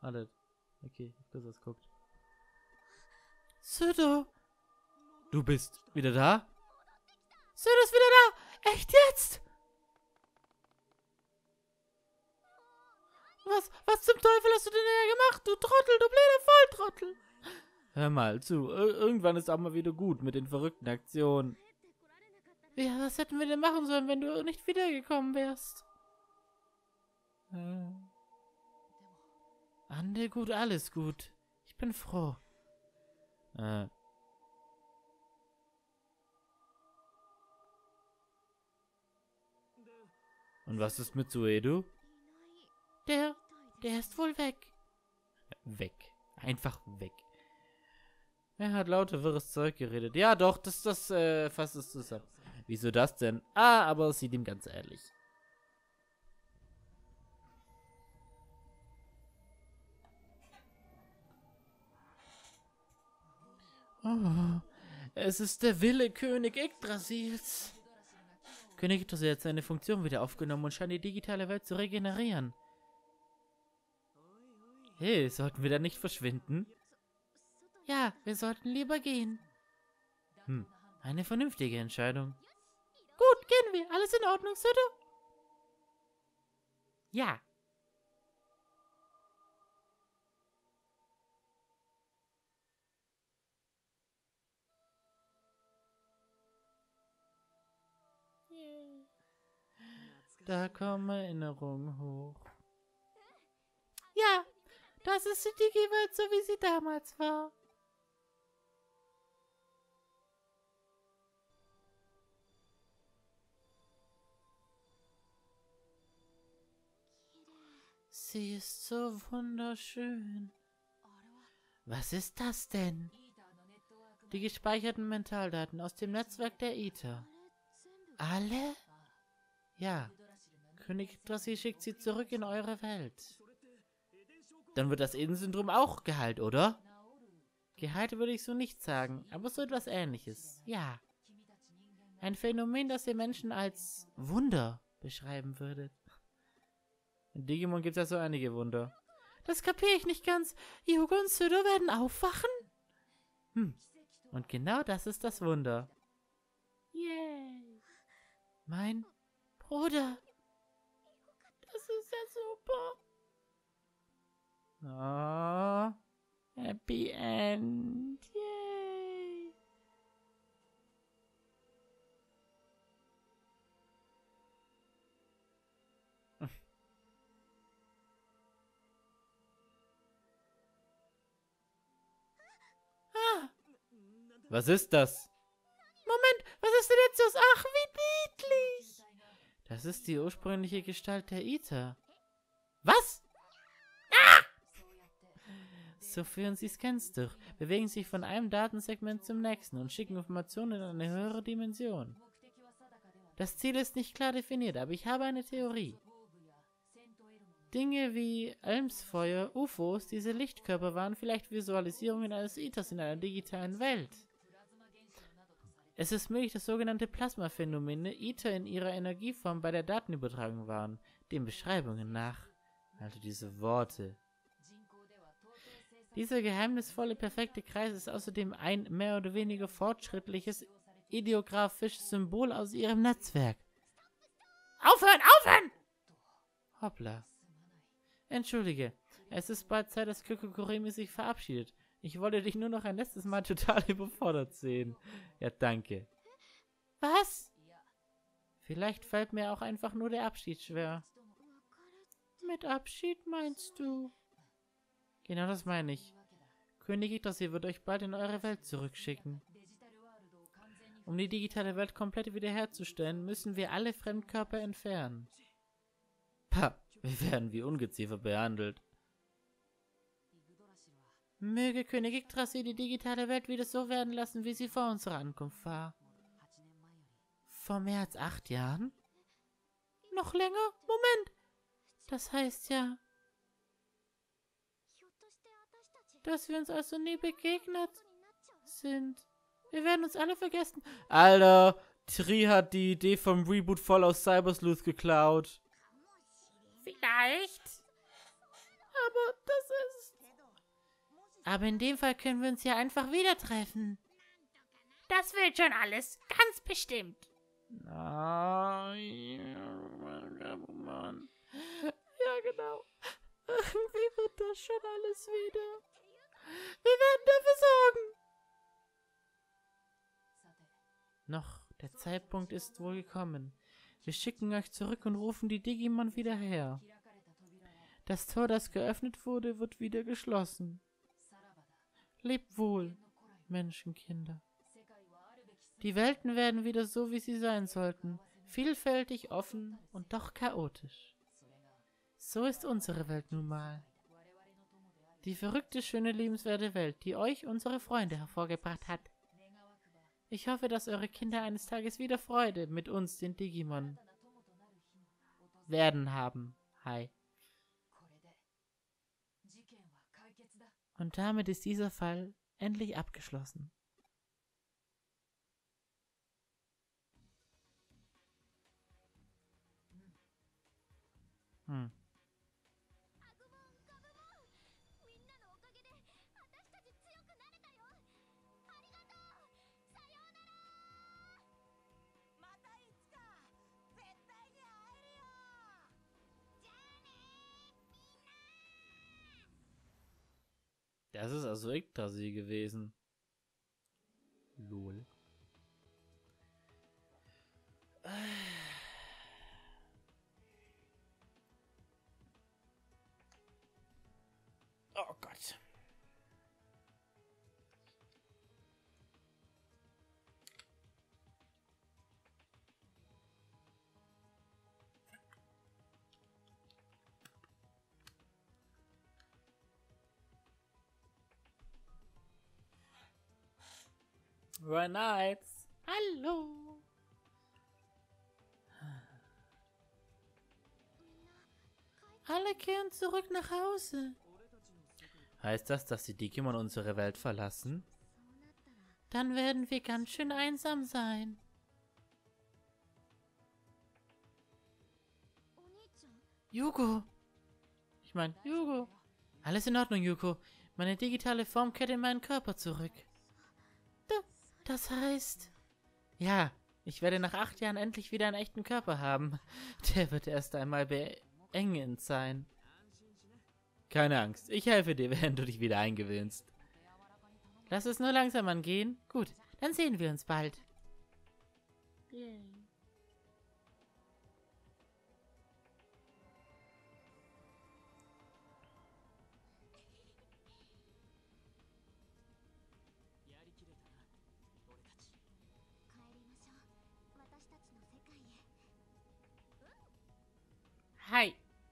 Alles. Okay, ich hab das was guckt. Sudo! Du bist wieder da? Sudo ist wieder da! Echt jetzt? Was zum Teufel hast du denn hier gemacht, du Trottel, du blöder Volltrottel? Hör mal zu, irgendwann ist auch mal wieder gut mit den verrückten Aktionen. Ja, was hätten wir denn machen sollen, wenn du nicht wiedergekommen wärst? Ande gut, alles gut. Ich bin froh. Und was ist mit Suedo? Der ist wohl weg. Weg. Einfach weg. Er hat lauter wirres Zeug geredet. Ja, doch, das fasst es zusammen. Wieso das denn? Aber es sieht ihm ganz ehrlich. Oh, es ist der Wille König Yggdrasils. König Yggdrasil hat seine Funktion wieder aufgenommen und scheint die digitale Welt zu regenerieren. Hey, sollten wir da nicht verschwinden? Ja, wir sollten lieber gehen. Eine vernünftige Entscheidung. Gut, gehen wir. Alles in Ordnung, Sudo? Ja. Da kommen Erinnerungen hoch. Ja, das ist die Digi-Welt, so wie sie damals war. Sie ist so wunderschön. Was ist das denn? Die gespeicherten Mentaldaten aus dem Netzwerk der Iter. Alle? Ja. König Yggdrasil schickt sie zurück in eure Welt. Dann wird das Eden-Syndrom auch geheilt, oder? Geheilt würde ich so nicht sagen, aber so etwas Ähnliches. Ja. Ein Phänomen, das ihr Menschen als Wunder beschreiben würdet. In Digimon gibt es ja so einige Wunder. Das kapiere ich nicht ganz. Hyuga und Sudo werden aufwachen? Und genau das ist das Wunder. Yay. Mein Bruder. Das ist ja super. Oh. Happy End. Yay. Was ist das? Moment, was ist denn jetzt los? Ach, wie niedlich. Das ist die ursprüngliche Gestalt der Iter. Was? So führen sie Scans durch, bewegen sich von einem Datensegment zum nächsten und schicken Informationen in eine höhere Dimension. Das Ziel ist nicht klar definiert, aber ich habe eine Theorie. Dinge wie Elmsfeuer, UFOs, diese Lichtkörper waren vielleicht Visualisierungen eines Ethers in einer digitalen Welt. Es ist möglich, dass sogenannte Plasmaphänomene Ether in ihrer Energieform bei der Datenübertragung waren, den Beschreibungen nach. Also diese Worte. Dieser geheimnisvolle, perfekte Kreis ist außerdem ein mehr oder weniger fortschrittliches, ideografisches Symbol aus ihrem Netzwerk. Aufhören, aufhören! Hoppla. Entschuldige, es ist bald Zeit, dass Kyoko-Kuremi sich verabschiedet. Ich wollte dich nur noch ein letztes Mal total überfordert sehen. Ja, danke. Was? Vielleicht fällt mir auch einfach nur der Abschied schwer. Mit Abschied meinst du? Genau das meine ich. König Yggdrasil wird euch bald in eure Welt zurückschicken. Um die digitale Welt komplett wiederherzustellen, müssen wir alle Fremdkörper entfernen. Pah, wir werden wie Ungeziefer behandelt. Möge König Yggdrasil die digitale Welt wieder so werden lassen, wie sie vor unserer Ankunft war. Vor mehr als 8 Jahren? Noch länger? Moment! Das heißt ja, dass wir uns also nie begegnet sind. Wir werden uns alle vergessen. Alter, Tri hat die Idee vom Reboot voll aus Cybersleuth geklaut. Vielleicht. Aber das ist... Aber in dem Fall können wir uns ja einfach wieder treffen. Das wird schon alles, ganz bestimmt. Mann. Ja, genau. Wie wird das schon alles wieder? Wir werden dafür sorgen. Noch, der Zeitpunkt ist wohl gekommen. Wir schicken euch zurück und rufen die Digimon wieder her. Das Tor, das geöffnet wurde, wird wieder geschlossen. Lebt wohl, Menschenkinder. Die Welten werden wieder so, wie sie sein sollten. Vielfältig, offen und doch chaotisch. So ist unsere Welt nun mal. Die verrückte, schöne, liebenswerte Welt, die euch, unsere Freunde, hervorgebracht hat. Ich hoffe, dass eure Kinder eines Tages wieder Freude mit uns, den Digimon, werden haben. Hi. Und damit ist dieser Fall endlich abgeschlossen. Hm. Das ist also Yggdrasil gewesen. Lol. Oh Gott. Right Nights. Hallo. Alle kehren zurück nach Hause. Heißt das, dass die Digimon unsere Welt verlassen? Dann werden wir ganz schön einsam sein. Yuko. Ich meine, Yuko. Alles in Ordnung, Yuko. Meine digitale Form kehrt in meinen Körper zurück. Das heißt... Ja, ich werde nach 8 Jahren endlich wieder einen echten Körper haben. Der wird erst einmal beengend sein. Keine Angst, ich helfe dir, während du dich wieder eingewöhnst. Lass es nur langsam angehen. Gut, dann sehen wir uns bald. Yay. Hi.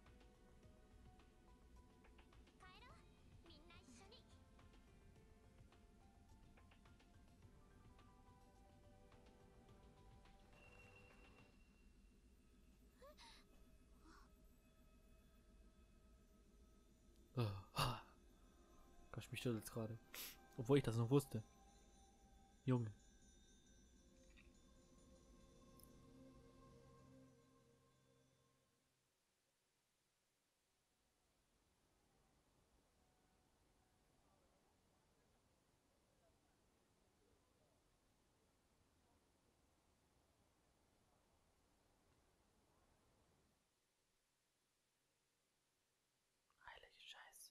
Gott, mich stört jetzt gerade. Obwohl ich das noch wusste. Junge. Heilige Scheiße.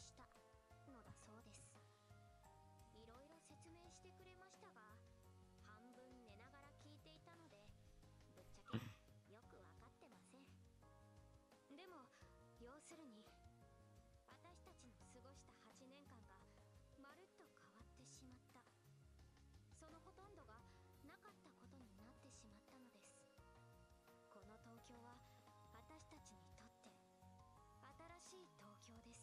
したのだそうです。いろいろ説明してくれましたが、半分寝ながら聞いていたので、ぶっちゃけよくわかってません。でも要するに私たちの過ごした8年間がまるっと変わってしまった。そのほとんどがなかったことになってしまったのです。この東京は私たちにとって新しい東京です。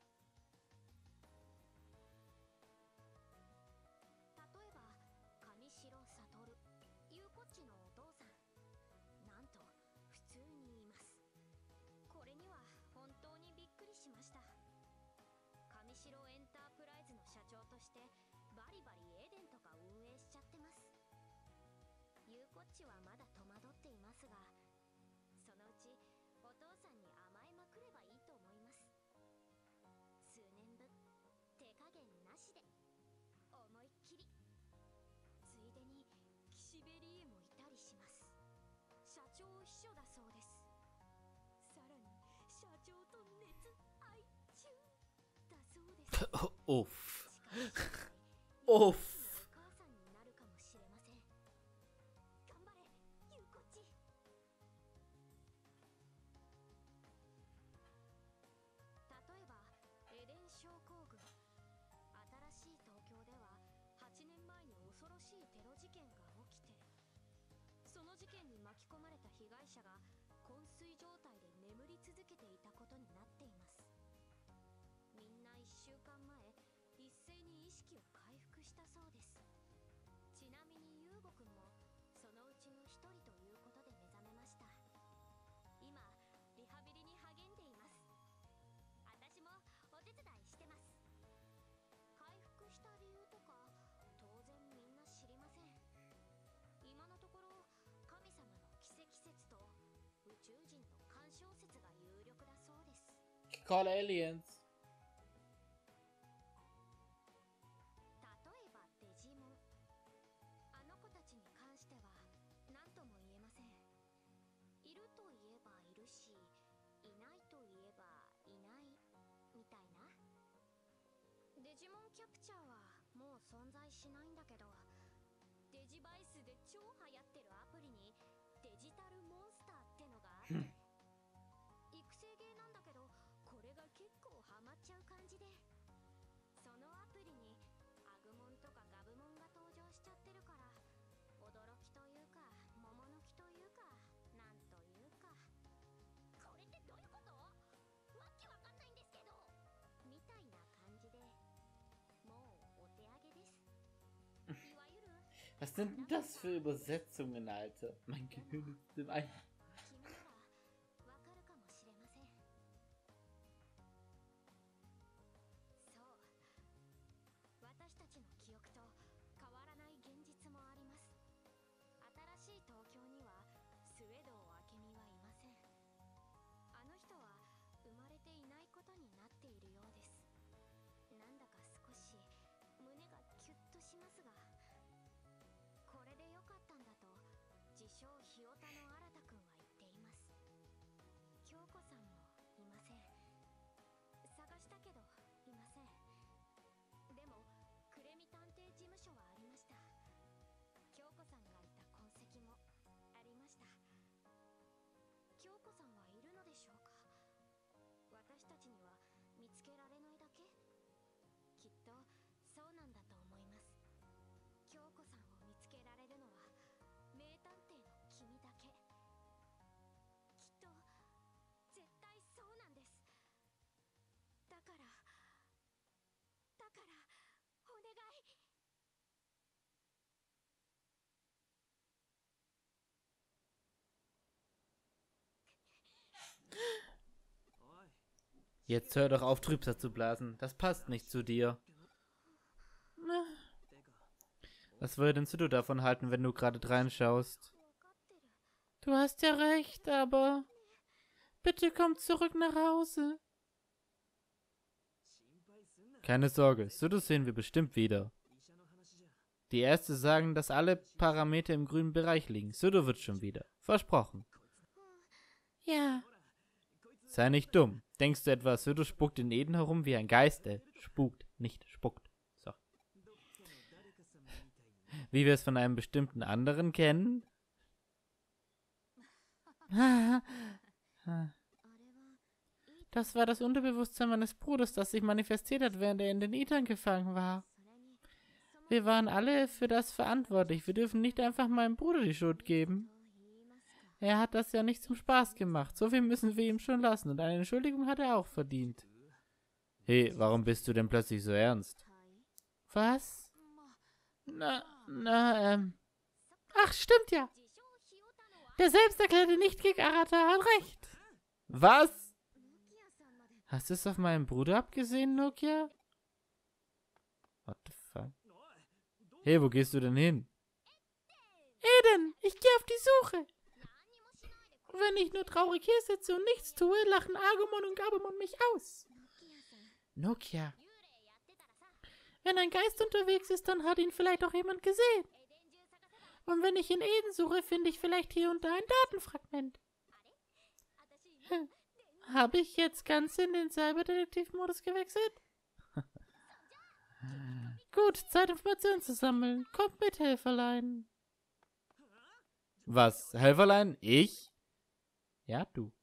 例えば上白悟、ゆうこっちのお父さん、なんと普通に言います。これには本当にびっくりしました。上白エンタープライズの社長としてバリバリエデンとか運営しちゃってます。ゆうこっちはまだ戸惑っていますが、そのうちお父さんに甘えまくればいいと思います。数年分手加減なしで思いっきり。ついでに岸辺理恵もいたりします。社長秘書だそうです。さらに社長と熱愛中だそうです。 おふ。おふ。 お母さんになるかもしれません。頑張れ、ゆうこっち。例えばエデン症候群。新しい東京では8年前に恐ろしいテロ事件が起きて、その事件に巻き込まれた被害者が昏睡状態で眠り続けていたことになっています。みんな1週間前一斉に意識を回復したそうです。ちなみにゆうごくんもそのうちの一人ということで目覚めました。今リハビリに励んでいます。私もお手伝いしてます。回復した理由とか当然みんな知りません。今のところ神様の奇跡説と宇宙人の干渉説が有力だそうです。 Call aliens. 例えばデジモン。あの子たちに関しては何とも言えません。いるといえばいるし、いないといえばいないみたいな。デジモンキャプチャーはもう存在しないんだけど、デジバイスで超流行ってるアプリにデジタルモンスターってのがあって、育成ゲーなんだけどこれが結構ハマっちゃう感じで、そのアプリにアグモンとかガブモンが登場しちゃってるから、驚きというか桃の木というかなんというか、これってどういうこと？わけわかんないんですけどみたいな感じで、もうお手上げです。いわゆる Was sind denn das für Übersetzungen, Alter? Mein Gehirn ist im Eimer. 君ならわかるかもしれません。そう、私たちの記憶と変わらない現実もあります。新しい東京にはスウェドウ明美はいません。あの人は生まれていないことになっているようです。なんだか少し胸がキュッとしますが、これでよかったんだと自称ひよたの新くんは言っています。京子さんもいません。探したけどいません。でもクレミ探偵事務所はありました。京子さんがいた痕跡もありました。京子さんはいるのでしょうか。私たちには見つけられないだけ。きっとそうなんだと思います。京子さんを見つけられるのは名探偵の君だけ。きっと絶対そうなんです。だからお願い。 Jetzt hör doch auf, Trübsal zu blasen. Das passt nicht zu dir. Was würdest du davon halten, wenn du gerade reinschaust? Du hast ja recht, aber bitte komm zurück nach Hause. Keine Sorge, Sudo sehen wir bestimmt wieder. Die Ärzte sagen, dass alle Parameter im grünen Bereich liegen. Sudo wird schon wieder. Versprochen. Ja. Sei nicht dumm. denkst du etwa, Syrto spuckt in Eden herum wie ein Geist? Spukt, nicht spuckt. So. Wie wir es von einem bestimmten anderen kennen? Das war das Unterbewusstsein meines Bruders, das sich manifestiert hat, während er in den Ethern gefangen war. Wir waren alle für das verantwortlich. Wir dürfen nicht einfach meinem Bruder die Schuld geben. Er hat das ja nicht zum Spaß gemacht. So viel müssen wir ihm schon lassen. Und eine Entschuldigung hat er auch verdient. Hey, warum bist du denn plötzlich so ernst? Was? Ach, stimmt ja. Der selbsterklärte Nicht-Geek Arata hat recht. Was? Hast du es auf meinen Bruder abgesehen, Nokia? What the fuck? Hey, wo gehst du denn hin? Eden, ich gehe auf die Suche. Wenn ich nur traurig hier sitze und nichts tue, lachen Agumon und Gabumon mich aus. Nokia. Wenn ein Geist unterwegs ist, dann hat ihn vielleicht auch jemand gesehen. Und wenn ich in Eden suche, finde ich vielleicht hier und da ein Datenfragment. Habe ich jetzt ganz in den Cyberdetektiv-Modus gewechselt? Gut, Zeit, Informationen zu sammeln. Kommt mit, Helferlein. Was? Helferlein? Ich? Ja, du.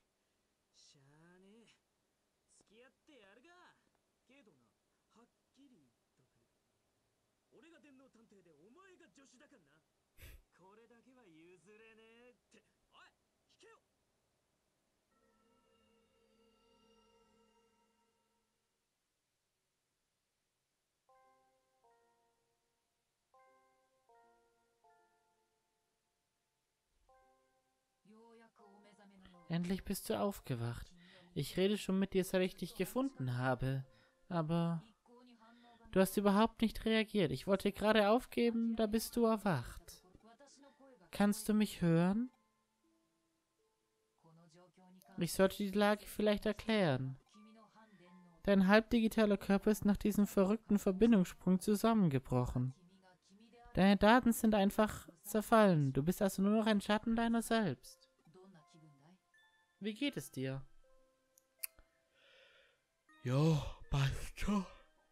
Endlich bist du aufgewacht. Ich rede schon mit dir, seit ich dich gefunden habe. Aber du hast überhaupt nicht reagiert. Ich wollte gerade aufgeben, da bist du erwacht. Kannst du mich hören? Ich sollte die Lage vielleicht erklären. Dein halbdigitaler Körper ist nach diesem verrückten Verbindungssprung zusammengebrochen. Deine Daten sind einfach zerfallen. Du bist also nur noch ein Schatten deiner selbst. Wie geht es dir? Ja, passt schon.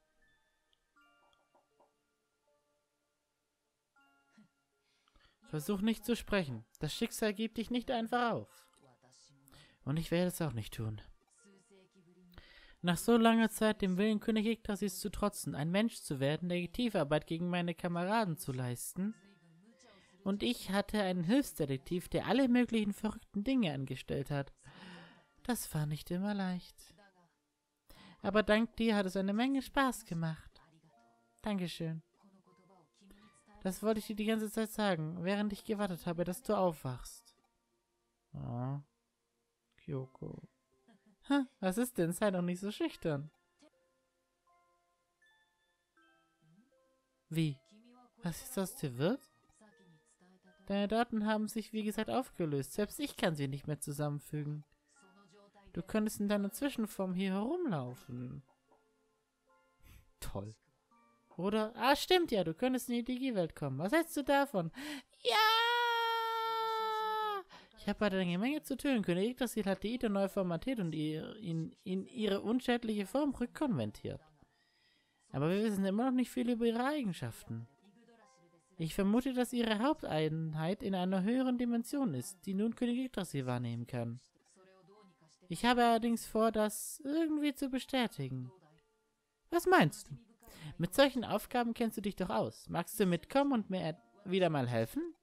Versuch nicht zu sprechen. Das Schicksal gibt dich nicht einfach auf. Und ich werde es auch nicht tun. Nach so langer Zeit dem Willen König Yggdrasils zu trotzen, ein Mensch zu werden, Detektivarbeit gegen meine Kameraden zu leisten. Und ich hatte einen Hilfsdetektiv, der alle möglichen verrückten Dinge angestellt hat. Das war nicht immer leicht. Aber dank dir hat es eine Menge Spaß gemacht. Dankeschön. Das wollte ich dir die ganze Zeit sagen, während ich gewartet habe, dass du aufwachst. Oh. Kyoko. Was ist denn? Sei doch nicht so schüchtern. Wie? Was ist aus dir wird? Deine Daten haben sich, wie gesagt, aufgelöst. Selbst ich kann sie nicht mehr zusammenfügen. Du könntest in deiner Zwischenform hier herumlaufen. Toll. Oder, stimmt ja, du könntest in die Digi-Welt kommen. Was hältst du davon? Ja! Ich habe heute eine Menge zu tun. König Yggdrasil hat die Ida neu formatiert und in ihre unschädliche Form rückkonvertiert. Aber wir wissen immer noch nicht viel über ihre Eigenschaften. Ich vermute, dass ihre Haupteinheit in einer höheren Dimension ist, die nun König Yggdrasil wahrnehmen kann. Ich habe allerdings vor, das irgendwie zu bestätigen. Was meinst du? Mit solchen Aufgaben kennst du dich doch aus. Magst du mitkommen und mir wieder mal helfen?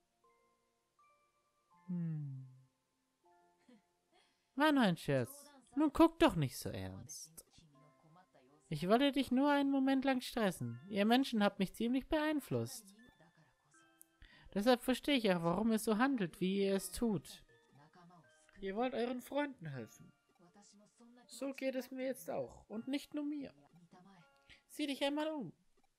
War nur ein Scherz. Nun guck doch nicht so ernst. Ich wollte dich nur einen Moment lang stressen. Ihr Menschen habt mich ziemlich beeinflusst. Deshalb verstehe ich auch, warum ihr so handelt, wie ihr es tut. Ihr wollt euren Freunden helfen. So geht es mir jetzt auch. Und nicht nur mir. Sieh dich einmal um.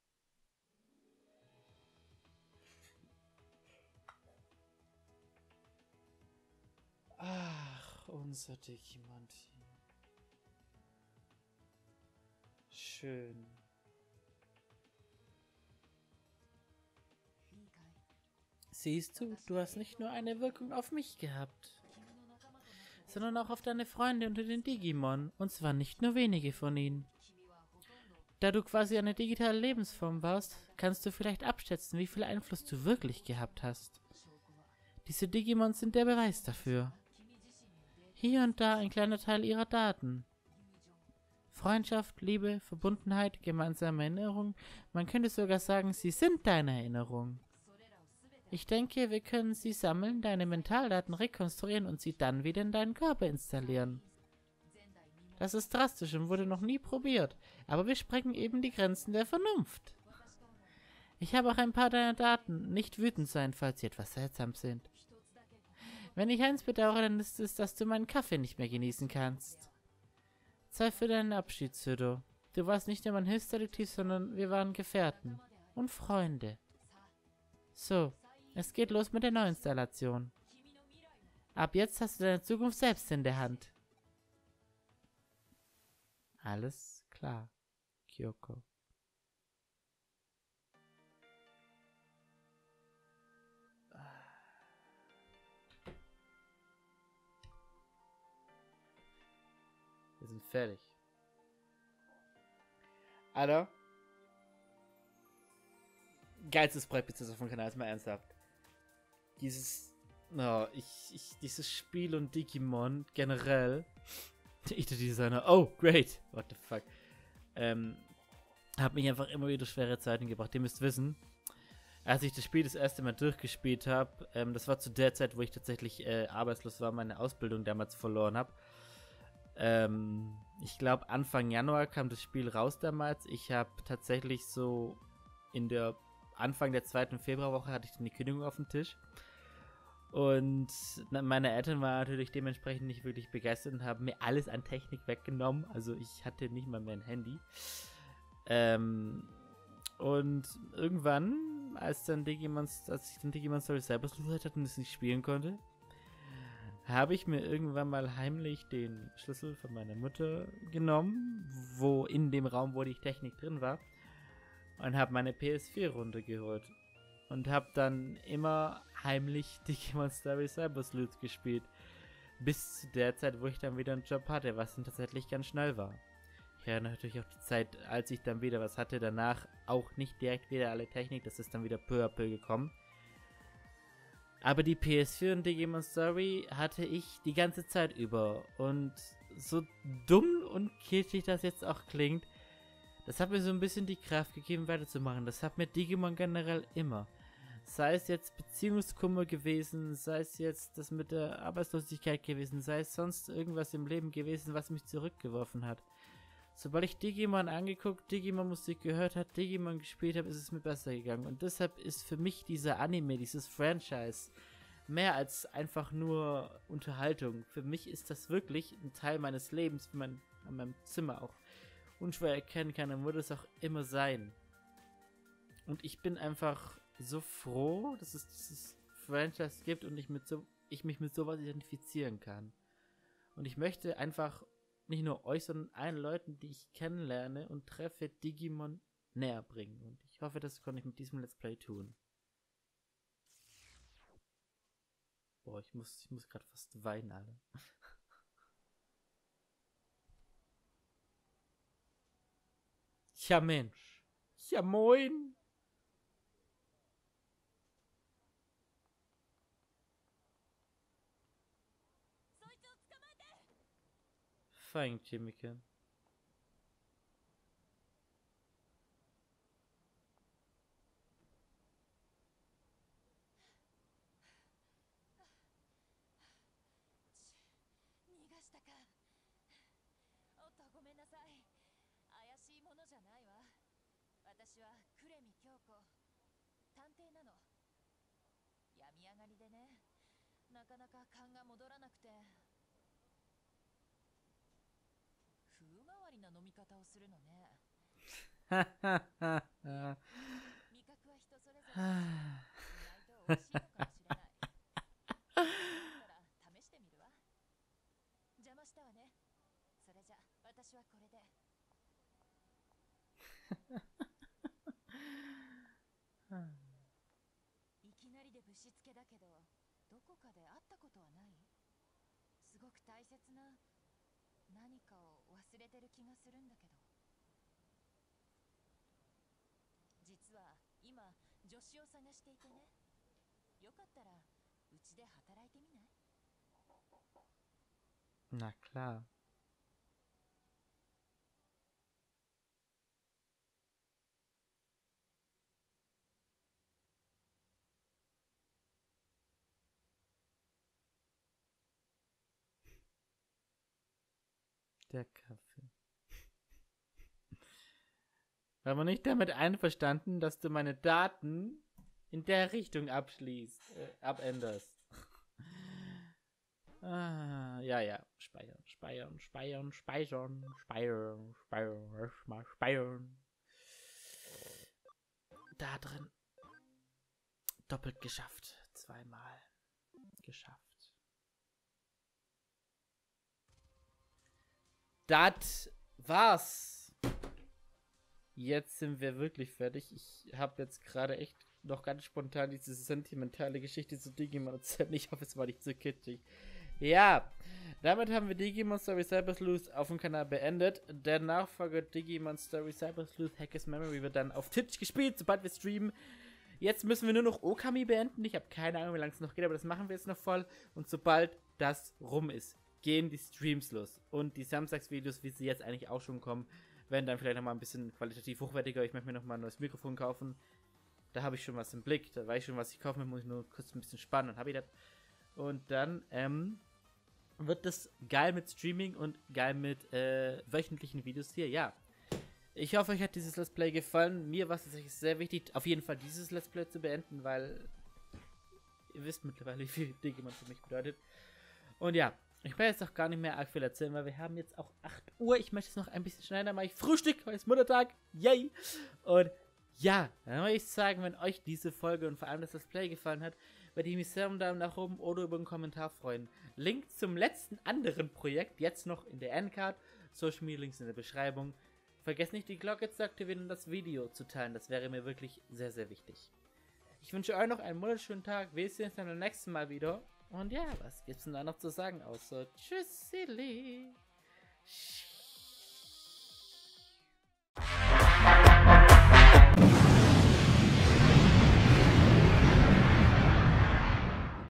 Ach, unser Digimon-Team. Schön. Siehst du, du hast nicht nur eine Wirkung auf mich gehabt. sondern auch auf deine Freunde unter den Digimon, und zwar nicht nur wenige von ihnen. Da du quasi eine digitale Lebensform warst, kannst du vielleicht abschätzen, wie viel Einfluss du wirklich gehabt hast. Diese Digimon sind der Beweis dafür. Hier und da ein kleiner Teil ihrer Daten. Freundschaft, Liebe, Verbundenheit, gemeinsame Erinnerung. Man könnte sogar sagen, sie sind deine Erinnerung. Ich denke, wir können sie sammeln, deine Mentaldaten rekonstruieren und sie dann wieder in deinen Körper installieren. Das ist drastisch und wurde noch nie probiert, aber wir sprengen eben die Grenzen der Vernunft. Ich habe auch ein paar deiner Daten. Nicht wütend sein, falls sie etwas seltsam sind. Wenn ich eins bedauere, dann ist es, dass du meinen Kaffee nicht mehr genießen kannst. Zeit für deinen Abschied, Pseudo. Du warst nicht nur mein Hilfsdetektiv, sondern wir waren Gefährten und Freunde. So, es geht los mit der Neuinstallation. Ab jetzt hast du deine Zukunft selbst in der Hand. Alles klar, Kyoko. Wir sind fertig. Alter. Geilstes Projekt bis jetzt auf dem Kanal, ist mal ernsthaft. Dieses Spiel und Digimon generell. Ich, der Designer, oh, great. What the fuck. Hat mich einfach immer wieder schwere Zeiten gebracht. Ihr müsst wissen, als ich das Spiel das erste Mal durchgespielt habe, das war zu der Zeit, wo ich tatsächlich arbeitslos war, meine Ausbildung damals verloren habe. Ich glaube, Anfang Januar kam das Spiel raus damals. Ich habe tatsächlich so in der Anfang der 2. Februarwoche hatte ich dann die Kündigung auf dem Tisch. Und meine Eltern waren natürlich dementsprechend nicht wirklich begeistert und haben mir alles an Technik weggenommen. Also ich hatte nicht mal mehr ein Handy. Und irgendwann, als ich dann Digimon Story Cyber Sleuth hatte und es nicht spielen konnte, habe ich mir irgendwann mal heimlich den Schlüssel von meiner Mutter genommen, wo in dem Raum, wo die Technik drin war, und habe meine PS4 runtergeholt. Und habe dann immer heimlich Digimon Story Cyber Sleuth gespielt. Bis zu der Zeit, wo ich dann wieder einen Job hatte, was dann tatsächlich ganz schnell war. Ich erinnere natürlich auch die Zeit, als ich dann wieder was hatte, danach auch nicht direkt wieder alle Technik, das ist dann wieder peu à peu gekommen. Aber die PS4 und Digimon Story hatte ich die ganze Zeit über. Und so dumm und kitschig das jetzt auch klingt, das hat mir so ein bisschen die Kraft gegeben, weiterzumachen. Das hat mir Digimon generell immer. Sei es jetzt Beziehungskummer gewesen, sei es jetzt das mit der Arbeitslosigkeit gewesen, sei es sonst irgendwas im Leben gewesen, was mich zurückgeworfen hat. Sobald ich Digimon angeguckt, Digimon Musik gehört hat, Digimon gespielt habe, ist es mir besser gegangen. Und deshalb ist für mich dieser Anime, dieses Franchise, mehr als einfach nur Unterhaltung. Für mich ist das wirklich ein Teil meines Lebens, wie man an meinem Zimmer auch unschwer erkennen kann, und würde es auch immer sein. Und ich bin einfach so froh, dass es dieses Franchise gibt und ich mich mit sowas identifizieren kann. Und ich möchte einfach nicht nur euch, sondern allen Leuten, die ich kennenlerne und treffe, Digimon näher bringen. Und ich hoffe, das konnte ich mit diesem Let's Play tun. Boah, ich muss gerade fast weinen, Alter. Ja, Mensch. Ja, moin. Fein, Chemiker. ごく大切な何かを忘れてる気がするんだけど。実は今助手を探していてね。よかったらうちで働いてみない？ Na klar. Der Kaffee. Aber nicht damit einverstanden, dass du meine Daten in der Richtung abänderst. Ja. Speichern. Da drin. Doppelt geschafft. 2-mal geschafft. Das war's. Jetzt sind wir wirklich fertig. Ich habe jetzt gerade echt noch ganz spontan diese sentimentale Geschichte zu Digimon erzählt. Ich hoffe, es war nicht zu kitschig. Ja, damit haben wir Digimon Story Cyber Sleuth auf dem Kanal beendet. Der Nachfolger Digimon Story Cyber Sleuth Hackers Memory wird dann auf Twitch gespielt, sobald wir streamen. Jetzt müssen wir nur noch Okami beenden. Ich habe keine Ahnung, wie lange es noch geht, aber das machen wir jetzt noch voll. Und sobald das rum ist, gehen die Streams los. Und die Samstagsvideos, wie sie jetzt eigentlich auch schon kommen, werden dann vielleicht nochmal ein bisschen qualitativ hochwertiger. Ich möchte mir nochmal ein neues Mikrofon kaufen. Da habe ich schon was im Blick. Da weiß ich schon, was ich kaufen will. Muss ich nur kurz ein bisschen spannen, dann habe ich das. Und dann wird das geil mit Streaming und geil mit wöchentlichen Videos hier. Ja. Ich hoffe, euch hat dieses Let's Play gefallen. Mir war es tatsächlich sehr wichtig, auf jeden Fall dieses Let's Play zu beenden, weil ihr wisst mittlerweile, wie viel Digimon für mich bedeutet. Und ja, ich werde jetzt auch gar nicht mehr arg viel erzählen, weil wir haben jetzt auch 8 Uhr. Ich möchte es noch ein bisschen schneller machen. Ich Frühstück, heute ist Muttertag. Yay! Und ja, dann würde ich sagen, wenn euch diese Folge und vor allem das Let's Play gefallen hat, würde ich mich sehr um einen Daumen nach oben oder über einen Kommentar freuen. Link zum letzten anderen Projekt jetzt noch in der Endcard. Social Media Links in der Beschreibung. Vergesst nicht, die Glocke zu aktivieren und das Video zu teilen. Das wäre mir wirklich sehr, sehr wichtig. Ich wünsche euch noch einen wunderschönen Tag. Wir sehen uns dann beim nächsten Mal wieder. Und ja, was gibt's denn da noch zu sagen, außer Tschüss, Silly.